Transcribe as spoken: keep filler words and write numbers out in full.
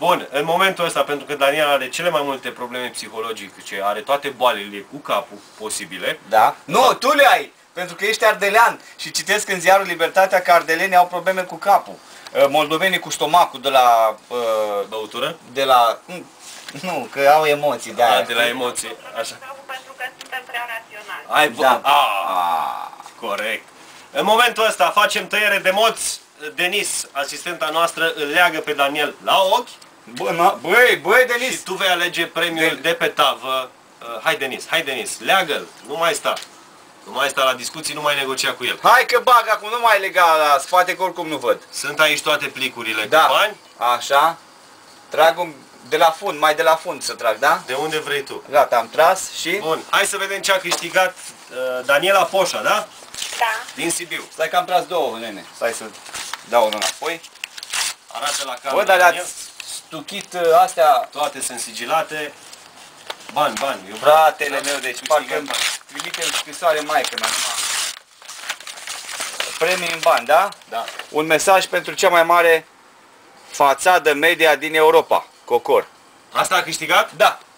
Bun, în momentul ăsta, pentru că Daniel are cele mai multe probleme psihologice, are toate boalele cu capul posibile. Da? Nu, tu le ai, pentru că ești ardelean și citesc în ziarul Libertatea că ardelenii au probleme cu capul. Moldovenii cu stomacul de la... Uh, Băutură? De la... Nu, că au emoții de aia. A, de la emoții, așa. Pentru că suntem prea raționali. Ai, Da. A, corect. În momentul ăsta facem tăiere de moți. Denis, asistenta noastră, îl leagă pe Daniel la ochi. Bă, băi, băi, Denis! Și tu vei alege premiul de, de pe tavă. Uh, hai Denis, hai Denis, leagă-l, nu mai sta. Nu mai sta la discuții, nu mai negocia cu el. Hai că bag acum, nu mai lega la spate, că oricum nu văd. Sunt aici toate plicurile Da. cu bani. Așa. Trag un... de la fund, mai de la fund să trag, da? De unde vrei tu. Gata, am tras și... Bun, hai să vedem ce a câștigat uh, Daniela Foșa, da? Da. Din Sibiu. Stai că am tras două, nene. Stai să dau unul înapoi. Arată la cameră. Bă, dar Daniel. le-ați stuchit uh, astea... Toate sunt sigilate. Bani, bani. Eu Fratele meu, deci câștigat parcă îmi bani. trimite în scrisoare maică mea. Premii în bani, da? Da. Un mesaj pentru cea mai mare fațadă media din Europa. Cocor. Asta a câștigat? Da.